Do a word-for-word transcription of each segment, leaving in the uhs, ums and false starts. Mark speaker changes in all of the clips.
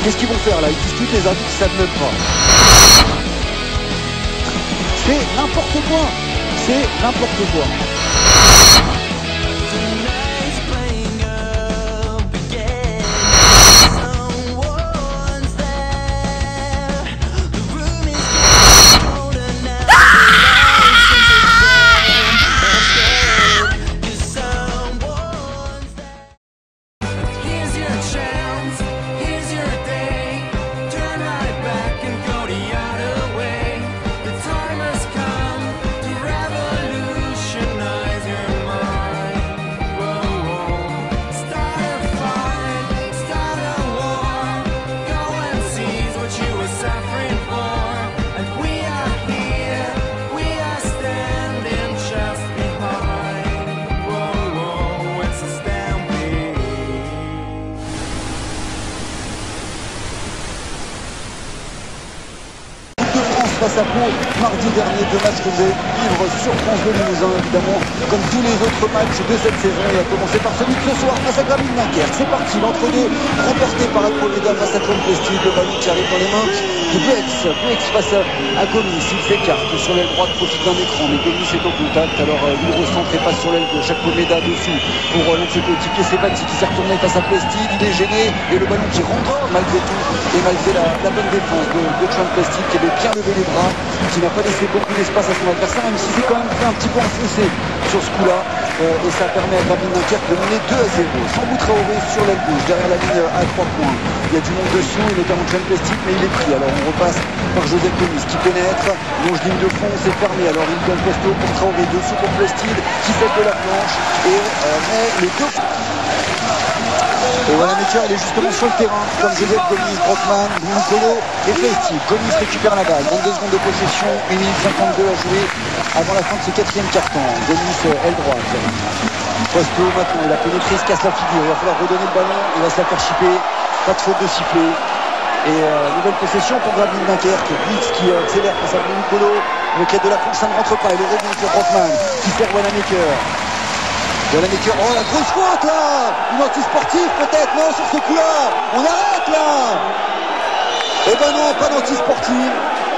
Speaker 1: Qu'est-ce qu'ils vont faire là? Ils discutent, les arbitres ne savent même pas. C'est n'importe quoi. C'est n'importe quoi. Face à Pau, mardi dernier, deux matchs que vous allez vivre sur France Bleu Limousin, évidemment, comme tous les autres matchs de cette saison. Et à commencer par celui de ce soir face à Gravelines Dunkerque. C'est parti, l'entre-deux remporté par Alproveda face à Plestin, le ballon qui arrive dans les mains de Buex. Buex face à Gomis, il s'écarte sur l'aile droite, profite d'un écran, mais Gomis est au contact, alors euh, il recentre et passe sur l'aile gauche. Alproveda dessous pour euh, l'un de ses coéquipiers, c'est Bati qui s'est retourné face à Plestin, il est gêné, et le ballon qui rentre malgré tout, et malgré la, la bonne défense de, de Tchouan Plestin qui avait bien levé les bras, qui n'a pas laissé beaucoup d'espace à son adversaire, même si c'est quand même fait un petit peu enfoncé sur ce coup-là, euh, et ça permet à Gravelines Dunkerque de mener deux à zéro. Sambou Traoré sur l'aile gauche, derrière la ligne à trois points. Il y a du monde dessous, et notamment Tchouan Plestin, mais il est pris. Alors on repasse par Joseph Gomis qui pénètre, longe ligne de fond, c'est fermé. Alors il donne posto pour Traoré, dessous pour Plestin, qui fait de la planche et euh, met les deux. Et Wanamaker, il est justement sur le terrain, comme Joseph Gomis, Brockman, Niccolo et Plestin. Gomis récupère la balle, vingt-deux secondes de possession, une minute cinquante-deux à jouer avant la fin de ce quatrième quart-temps. Gomis, aile droite. Posto maintenant, il a pénétré, il se casse la figure, il va falloir redonner le ballon, il va se la faire chipper, pas de faute de sifflet. Et euh, nouvelle possession pour Gravelines Dunkerque, Bix qui euh, accélère face à Niccolo, le quai de la planche, ça ne rentre pas, et le rebond pour Brockman qui sert Wanamaker. Wanamaker, oh la grosse faute là, une anti-sportive peut-être, non sur ce coup-là, on arrête là. Eh ben non, pas d'anti-sportive.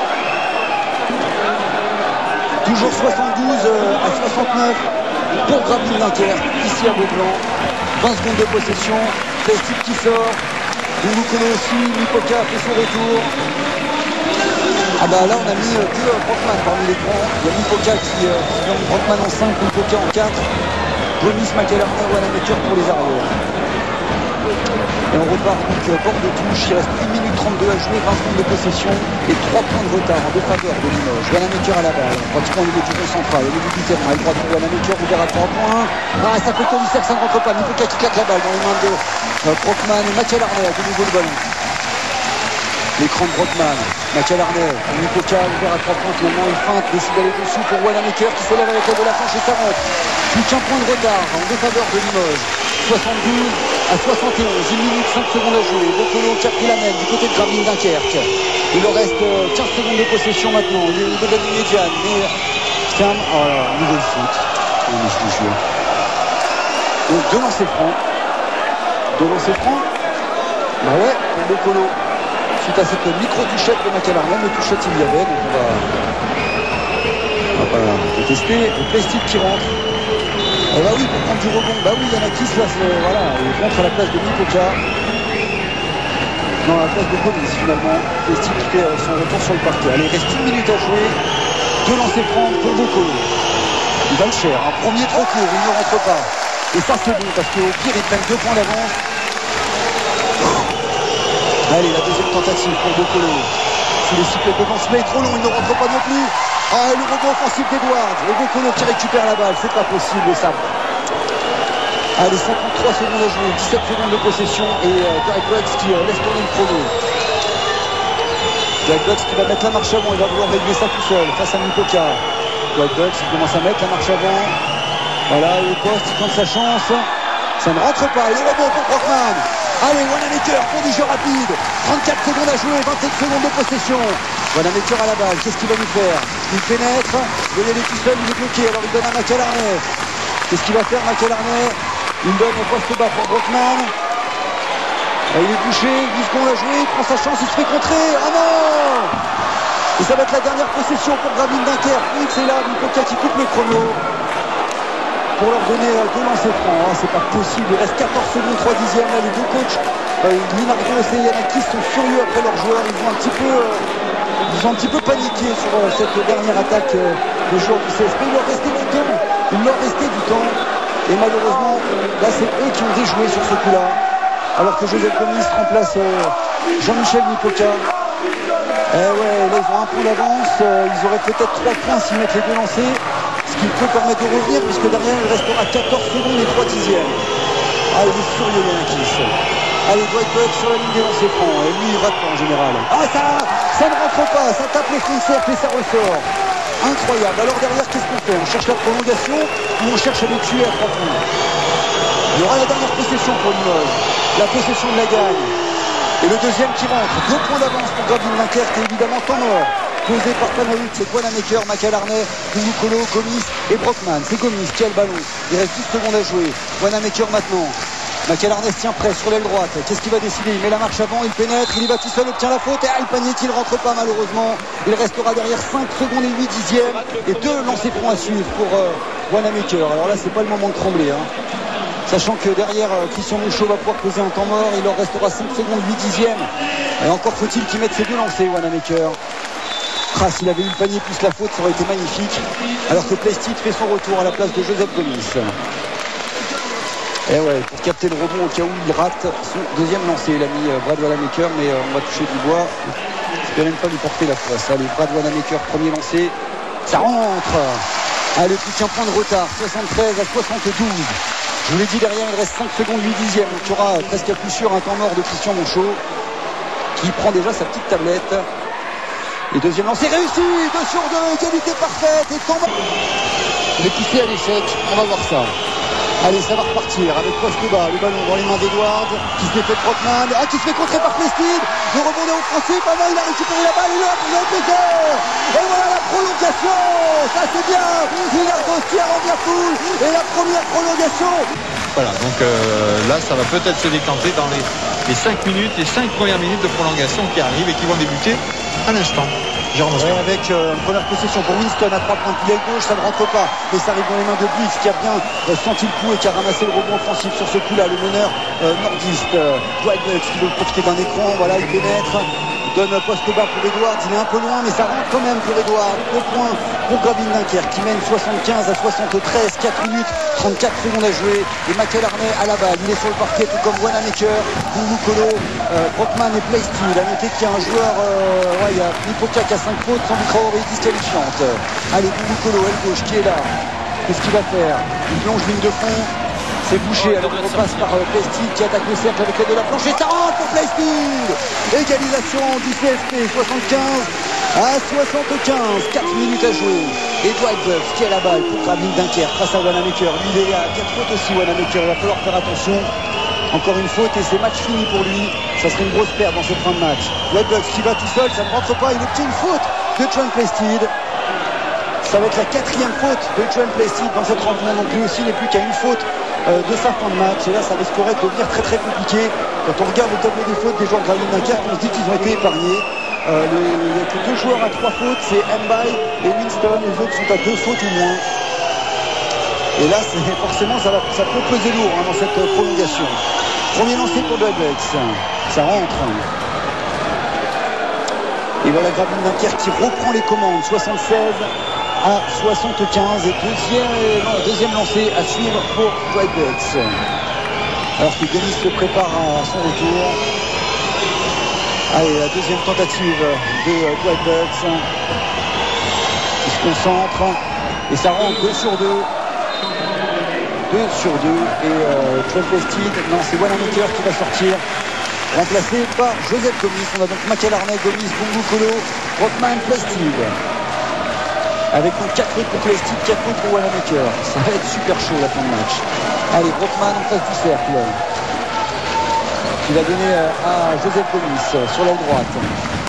Speaker 1: Toujours soixante-douze euh, à soixante-neuf pour Gravelines Dunkerque, ici à Beaublanc. vingt secondes de possession, Plestin qui sort, Niccolo aussi, Nipoca fait son retour. Ah bah là on a mis euh, que euh, Brockman parmi les grands. Il y a Nipoca qui, euh, qui vient de Brockman en cinq, Nipoca en quatre. Gomis, McAlerney, Wanamaker pour les arrières. Et on repart donc euh, bord de touche. Il reste une minute trente-deux à jouer, vingt secondes de possession et trois points de retard en défaveur de Limoges. Wanamaker à la balle, pratiquement au niveau du rond central, au niveau du terrain. Elle droite pour Wanamaker, ouvert à trois points. Ah, ça fait commissaire, ça ne rentre pas. Nipoca qui claque la balle dans les mains de euh, Brockman et McAlerney à de nouveau le ballon. L'écran de Brockman, McAlerney, Nipoca ouvert à trois points, finalement il feinte, décide d'aller dessous pour Wanamaker qui s'élève avec l'aide de la planche et ça rentre. Plus qu'un point de retard en défaveur de Limoges. soixante-douze à soixante et onze, une minute cinq secondes à jouer. Bocolo qui a pris la même du côté de Gravelines Dunkerque. Il leur reste quinze secondes de possession maintenant. Il est de la ligne médiane, mais ferme. Oh là, nouvelle faute. Oh, mais je vous jure. Donc deux lancers francs. Deux lancers francs. Bah ouais, pour Bocolo. Suite à cette micro-touchette de McAlerney, mais touchette il y avait, donc on va, on va pas tester. Le Plestin qui rentre. Et bah oui, pour prendre du rebond, bah oui, Yanakis là, voilà, il rentre à la place de Nipoca. Non, à la place de Gomis finalement. Plestin qui fait son retour sur le parquet. Allez, il reste une minute à jouer. Deux lancers francs pour Bocolo. Il va le cher, un premier trop court, il ne rentre pas. Et ça c'est bon, parce qu'au pire, ils prennent deux points d'avance. Allez, la deuxième tentative pour Bocolo. Sous les sifflets de défense, mais trop long, il ne rentre pas non plus. Ah, et le rebond offensif d'Edwards. Et Bocolo qui récupère la balle, c'est pas possible ça. Allez, cinquante-trois secondes à jouer, dix-sept secondes de possession. Et euh, Derek Bucks qui euh, laisse tourner le chrono. Derek Bucks qui va mettre la marche avant, il va vouloir régler ça tout seul face à Nipoca. Derek Bucks qui commence à mettre la marche avant. Voilà, le poste, il tente sa chance. Ça ne rentre pas, et le rebond pour Brockman. Allez, Wanamaker pour du jeu rapide. trente-quatre secondes à jouer, vingt-sept secondes de possession. Wanamaker à la balle, qu'est-ce qu'il va nous faire? Il pénètre, il est tout seul, il est bloqué, alors il donne à McAlerney. Qu'est-ce qu'il va faire McAlerney? Il donne au poste bas pour Brockman. Et il est bouché, dix secondes à jouer, il prend sa chance, il se fait contrer. Ah non! Et ça va être la dernière possession pour Gravelines Dunkerque. Oui, c'est là, Nipoca qui coupe le chrono pour leur donner deux lancers francs. Ah, c'est pas possible, il reste quatorze secondes, trois dixièmes. Là, les deux coachs, euh, Linardo et Yanakis, sont furieux après leurs joueurs. Ils ont un petit peu, euh, ils ont un petit peu paniqué sur euh, cette dernière attaque euh, des joueurs du C S P. Il leur restait du temps, il leur restait du temps. Et malheureusement, là, c'est eux qui ont déjoué sur ce coup-là. Alors que Joseph Gomis remplace euh, Jean-Michel Nipoca. Eh ouais, là, ils ont un point d'avance. Euh, ils auraient peut-être trois points s'ils mettent les deux lancers. Ce qui peut permettre de revenir, puisque derrière, il restera quatorze secondes et trois dixièmes. Ah, il est furieux, Yanakis. Allez, Dwight Buck sur la ligne des lancers francs. Et lui, il rate pas en général. Ah, ça, ça ne rentre pas. Ça tape le fond de cercle et ça ressort. Incroyable. Alors derrière, qu'est-ce qu'on fait? On cherche la prolongation ou on cherche à les tuer à trois points? Il y aura la dernière possession pour Limoges. La possession de la gagne. Et le deuxième qui rentre. Deux points d'avance pour Gravelines Dunkerque et évidemment temps mort. Posé par Panaït, c'est Wanamaker, Macalarnet, Douloukolo, Gomis et Brockman. C'est Gomis qui a le ballon. Il reste dix secondes à jouer. Wanamaker maintenant. Macalarnet se tient prêt sur l'aile droite. Qu'est-ce qu'il va décider? Il met la marche avant, il pénètre, il y va tout seul, obtient la faute. Et ah, le panier qui ne rentre pas malheureusement. Il restera derrière cinq secondes et huit dixièmes. Et deux lancers francs à suivre pour euh, Wanamaker. Alors là, c'est pas le moment de trembler. Hein. Sachant que derrière, euh, Christian Mouchot va pouvoir poser un temps mort. Il leur restera cinq secondes, huit dixièmes. Et encore faut-il qu'il mette ses deux lancers, Wanamaker. Ah, s'il avait eu le panier plus la faute, ça aurait été magnifique. Alors que Plestit fait son retour à la place de Joseph Gomis. Et ouais, pour capter le rebond au cas où il rate son deuxième lancé. Il a mis euh, Brad Wanamaker, mais euh, on va toucher du bois. Je ne vais même pas lui porter la fosse. Allez, Brad Wanamaker, premier lancé. Ça rentre. Allez, plus qu'un point de retard. soixante-treize à soixante-douze. Je vous l'ai dit, derrière, il reste cinq secondes, huit dixièmes. Donc il y aura presque à coup sûr un temps mort de Christian Monchot, qui prend déjà sa petite tablette. Et deuxième lancé réussi. deux sur deux, égalité parfaite. Et tombe. Il est poussé à l'échec. On va voir ça. Allez, ça va repartir avec poste bas, le ballon dans les mains d'Edouard, qui se défait de Brockman, ah, qui se fait contrer par Plestin, le rebond est offensif, ah non, il a récupéré la balle, il a pris un plaisir, et voilà la prolongation, ça c'est bien, Linardo qui arrange la foule, et la première prolongation.
Speaker 2: Voilà, donc euh, là, ça va peut-être se décanter dans les, les cinq minutes, les cinq premières minutes de prolongation qui arrivent et qui vont débuter à l'instant.
Speaker 1: Ouais, avec euh, une première possession pour Winston à trois points de pied gauche, ça ne rentre pas, mais ça arrive dans les mains de Blitz qui a bien euh, senti le coup et qui a ramassé le rebond offensif sur ce coup-là. Le meneur euh, nordiste, euh, Dwight Buck, qui veut profiter d'un écran, voilà, il pénètre, il donne poste bas pour Edouard, il est un peu loin, mais ça rentre quand même pour Edouard. Deux points pour Gravelines Dunkerque qui mène soixante-quinze à soixante-treize, quatre minutes, trente-quatre secondes à jouer. Et Macalarnet à la balle, il est sur le parquet tout comme Wanamaker, Douloukolo, euh, Brockman et Plestin. A noter qu'il y a un joueur, euh, ouais, il y a Nipoca qui a cinq fautes, sans Traoré disqualifiante. Allez, Douloukolo, aile gauche, qui est là? Qu'est-ce qu'il va faire? Il plonge ligne de fond. C'est bouché, alors on repasse par euh, Plestin qui attaque le cercle avec l'aide de la planche. Et ça rentre pour Plestin. Égalisation du C S P, soixante-quinze à soixante-quinze, quatre minutes à jouer. Et Dwight Buck qui a la balle pour Gravelines Dunkerque face à Wanamaker. Lui, il est à quatre fautes aussi, Wanamaker. Il va falloir faire attention. Encore une faute et c'est match fini pour lui. Ça serait une grosse perte dans cette fin de match. Dwight Buck qui va tout seul, ça ne rentre pas. Il obtient une faute de Trent Plestin. Ça va être la quatrième faute de Trent Plestin dans cette rencontre. Donc lui aussi n'est plus qu'à une faute euh, de sa fin de match. Et là, ça risquerait de devenir très très compliqué. Quand on regarde le tableau des fautes des joueurs de Gravelines Dunkerque, on se dit qu'ils ont été épargnés. Euh, le, il n'y a que deux joueurs à trois fautes, c'est Mbaye et Winston. Les autres sont à deux fautes ou moins. Et là, c'est, forcément, ça, va, ça peut peser lourd hein, dans cette euh, prolongation. Premier lancé pour Douglas. Ça rentre. Et voilà Gravelines Dunkerque qui reprend les commandes. soixante-seize à soixante-quinze. Et deuxième, non, deuxième lancé à suivre pour Dwight Buck. Alors que Denis se prépare à son retour. Allez, la deuxième tentative de Dwight Buck. Il se concentre. Et ça rentre deux sur deux. deux sur deux. Et euh, Trent Plestin, non, c'est Wanamaker qui va sortir. Remplacé par Joseph Gomis. On a donc Macalarnet, Gomis, Douloukolo, Brockman, Plestin. Avec donc quatre fautes pour Plestin, quatre fautes pour Wanamaker. Ça va être super chaud la fin de match. Allez, Brockman en face du cercle. Qui va donner à Joseph Gomis sur l'aile droite.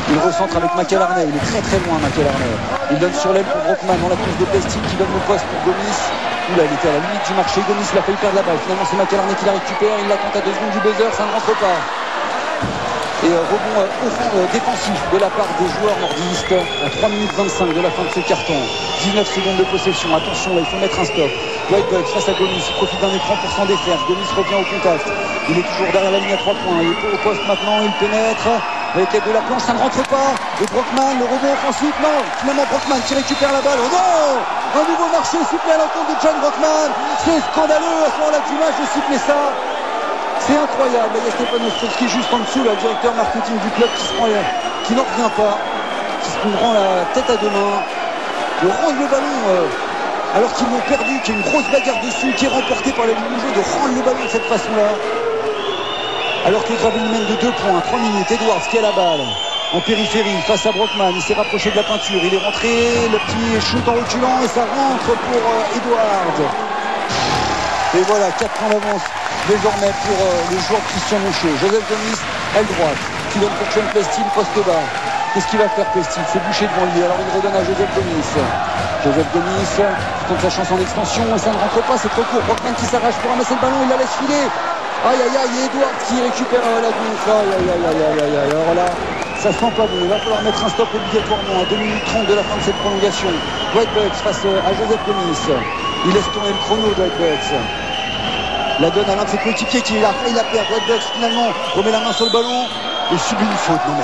Speaker 1: Il recentre avec McAlarney, il est très très loin McAlarney. Il donne sur l'aile pour Brockman dans la touche de Plastique qui donne le poste pour Gomis. Oula, il était à la limite du marché, Gomis il a failli perdre la balle. Finalement c'est McAlarney qui la récupère, il la tente à deux secondes du buzzer, ça ne rentre pas. Et euh, rebond euh, euh, défensif de la part des joueurs nordistes à trois minutes vingt-cinq de la fin de ce carton. dix-neuf secondes de possession, attention là, il faut mettre un stop. Dwight Bucks face à Gomis, il profite d'un écran pour s'en défaire. Gomis revient au contact, il est toujours derrière la ligne à trois points, il est au poste maintenant, il pénètre avec l'aide de la planche, ça ne rentre pas. Et Brockman, le rebond offensif, non, finalement Brockman qui récupère la balle. Oh non, un nouveau marché sifflé à l'encontre de John Brockman. C'est scandaleux à ce moment-là du match de siffler ça. C'est incroyable, il y a Stéphane Ostrowski juste en dessous, le directeur marketing du club qui se prend, qui n'en revient pas, qui se prend la tête à deux mains, de rendre le ballon euh, alors qu'ils l'ont perdu, qu'il y a une grosse bagarre dessus, qui est remportée par la ligne du jeu, de rendre le ballon de cette façon-là. Alors que Gravelines mène de deux points, trois minutes, Edwards qui a la balle en périphérie face à Brockman, il s'est rapproché de la peinture, il est rentré, le petit shoot en reculant et ça rentre pour euh, Edwards. Et voilà, quatre points d'avance désormais pour euh, le joueur Christian Monchot. Joseph Gomis, aile droite, qui donne pour Sean Plestil, poste bas. Qu'est-ce qu'il va faire Plestil? C'est bouché devant lui, alors il redonne à Joseph Gomis. Joseph Gomis qui tente sa chance en extension et ça ne rentre pas, c'est trop court. Brockman qui s'arrache pour ramasser le ballon, il la laisse filer. Aïe aïe aïe, et Edwards qui récupère euh, la gauche. Aïe aïe aïe aïe aïe aïe aïe. Alors là, ça sent pas bon, il va falloir mettre un stop obligatoirement à deux minutes trente de la fin de cette prolongation. Dwight Bucks face à Joseph Gomis. Il laisse tourner le chrono, Dwight Bucks. La donne à l'un de ses coéquipiers qui a failli la perdre. Dwight Bucks finalement remet la main sur le ballon et subit une faute. Non mais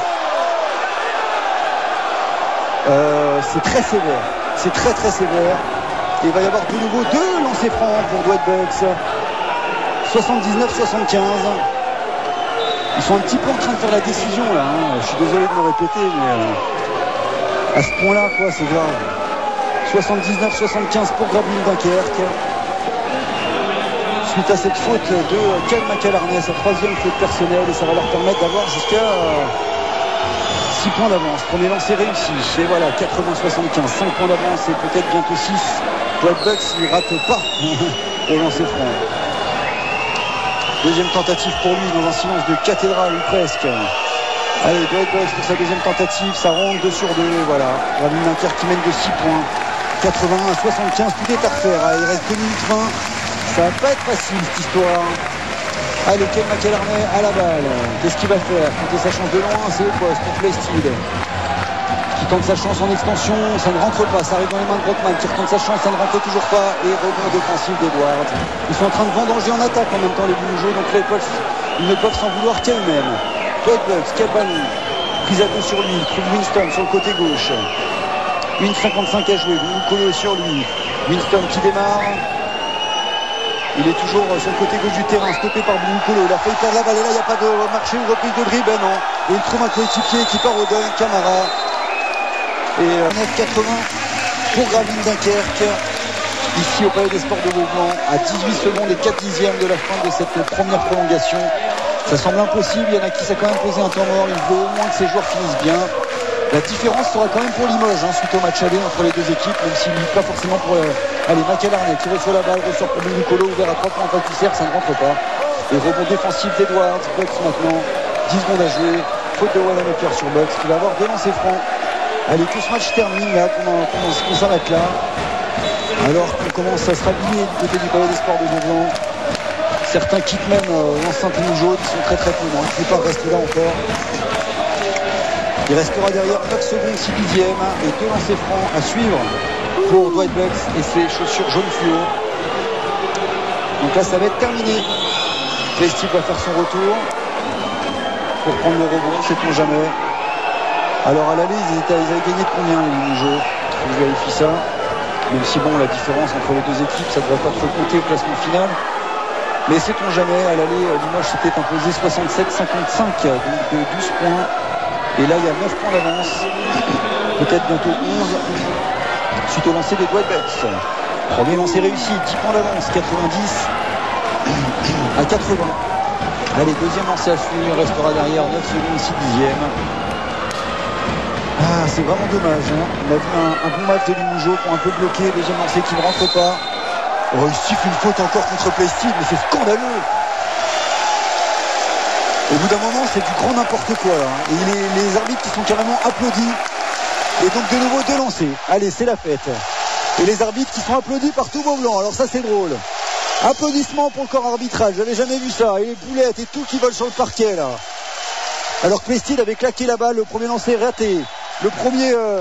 Speaker 1: euh, c'est très sévère, c'est très très sévère. Et il va y avoir de nouveau deux lancers francs pour Dwight Bucks. soixante-dix-neuf soixante-quinze. Ils sont un petit peu en train de faire la décision là. Hein. Je suis désolé de me répéter, mais euh, à ce point-là, quoi, c'est grave. soixante-dix-neuf soixante-quinze pour Gravelines Dunkerque. Suite à cette faute de Ken McAlarney, sa troisième faute personnelle, et ça va leur permettre d'avoir jusqu'à six points d'avance. Premier lancer réussi, et voilà, quatre-vingts soixante-quinze, cinq points d'avance et peut-être bientôt six. Dwight Bucks ne rate pas au lancer franc. Deuxième tentative pour lui dans un silence de cathédrale ou presque. Allez, Dwight Bucks pour sa deuxième tentative, ça ronde deux sur deux, voilà. Gravelines Dunkerque qui mène de six points. quatre-vingts à soixante-quinze, tout est à refaire. Il reste deux minutes vingt. Ça va pas être facile cette histoire. Allez, Ken McAlarney à la balle. Qu'est-ce qu'il va faire? Tenter sa chance de loin, c'est au poste pour Plestil qui tente sa chance en extension, ça ne rentre pas, ça arrive dans les mains de Brockman qui retente sa chance, ça ne rentre toujours pas, et rebond défensif d'Edwards. Ils sont en train de vendanger en attaque en même temps les Bouloujeux, donc là ils, peuvent, ils ne peuvent s'en vouloir qu'elles-mêmes. Dwight Bucks, quel ballon, prise à deux sur lui, il trouve Winston sur le côté gauche. une cinquante-cinq à jouer, Nicolas sur lui. Winston qui démarre. Il est toujours sur le côté gauche du terrain, stoppé par Bouloukolo. Il a failli perdre la balle, et là il n'y a pas de marché ou reprise de dribble, ben non. Et il trouve un coéquipier qui part au dunk, Camara. Et euh, neuf quatre-vingts pour Gravelines Dunkerque, ici au Palais des Sports de Beaumont, à dix-huit secondes et quatre dixièmes de la fin de cette première prolongation. Ça semble impossible, il y en a qui s'est quand même posé un temps mort, il veut au moins que ces joueurs finissent bien. La différence sera quand même pour Limoges, hein, suite au match aller entre les deux équipes, même s'il n'est pas forcément pour... Euh... Allez, McAlarney qui reçoit la balle, ressort pour Bouloukolo, ouvert à trois points en Pâtisserre, ça ne rentre pas. Et rebond défensif d'Edwards, Bucks maintenant, dix secondes à jouer, faute de Wanamaker sur Bucks, qui va avoir deux lancers francs. Allez, que ce match termine là, qu'on s'arrête là. Alors qu'on commence à se rhabiller du côté du Palais des Sports de Beaumont. Certains quittent même euh, l'enceinte rouge-jaune, ils sont très très peu loin. Il ne faut pas rester là encore. Il restera derrière neuf secondes, six dixièmes et deux lancers francs à suivre pour Dwight Bucks et ses chaussures jaune fluo. Donc là, ça va être terminé. Plestil va faire son retour pour prendre le rebond, sait-on jamais. Alors à l'aller, ils, ils avaient gagné de combien les Limoges? Je vérifie ça. Même si bon, la différence entre les deux équipes, ça ne devrait pas trop compter au classement final. Mais sait-on jamais, à l'aller, Limoges s'était imposé soixante-sept cinquante-cinq, donc de douze points. Et là, il y a neuf points d'avance. Peut-être bientôt onze. Suite au lancer des Dwight Bucks. Premier lancer réussi, dix points d'avance, quatre-vingt-dix à quatre-vingts. Allez, deuxième lancer à suivre, il restera derrière neuf secondes, six dixièmes. Ah, c'est vraiment dommage. Hein. On a vu un, un bon match de Limoges pour un peu bloquer. Deuxième lancé qui ne rentre pas. Oh, il siffle une faute encore contre Plestil, mais c'est scandaleux. Au bout d'un moment, c'est du grand n'importe quoi là. Et les, les arbitres qui sont carrément applaudis. Et donc de nouveau deux lancers. Allez, c'est la fête. Et les arbitres qui sont applaudis par tout beau blanc. Alors ça c'est drôle. Applaudissements pour le corps arbitral. J'avais jamais vu ça. Et les boulettes et tout qui volent sur le parquet là. Alors que Plessis avait claqué la balle. Le premier lancer raté. Le premier... Euh...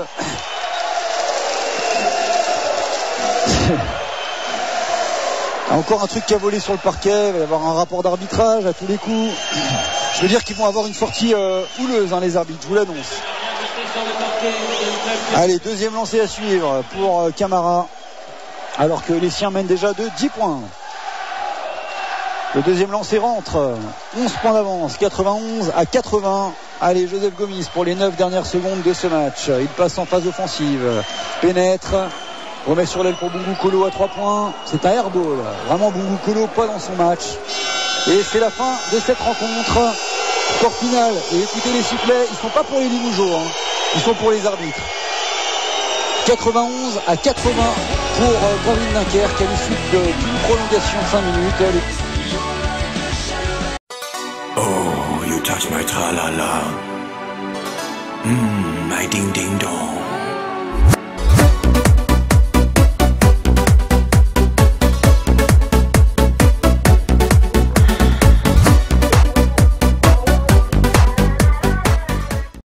Speaker 1: Encore un truc qui a volé sur le parquet. Il va y avoir un rapport d'arbitrage à tous les coups. Je veux dire qu'ils vont avoir une sortie euh, houleuse hein, les arbitres, je vous l'annonce. Allez, deuxième lancé à suivre pour euh, Camara, alors que les siens mènent déjà de dix points. Le deuxième lancé rentre, onze points d'avance, quatre-vingt-onze à quatre-vingts. Allez, Joseph Gomis pour les neuf dernières secondes de ce match. Il passe en phase offensive, pénètre, remet sur l'aile pour Bungu Kolo à trois points. C'est un airball, vraiment Bungu Kolo pas dans son match. Et c'est la fin de cette rencontre. Score final, et écoutez les sifflets, ils ne sont pas pour les Limougeaux, hein. Ils sont pour les arbitres. quatre-vingt-onze à quatre-vingts pour euh, Gravelines Dunkerque à l'issue d'une prolongation de cinq minutes.
Speaker 3: Oh, you touch my tra-la-la. Mmm, my ding-ding-dong.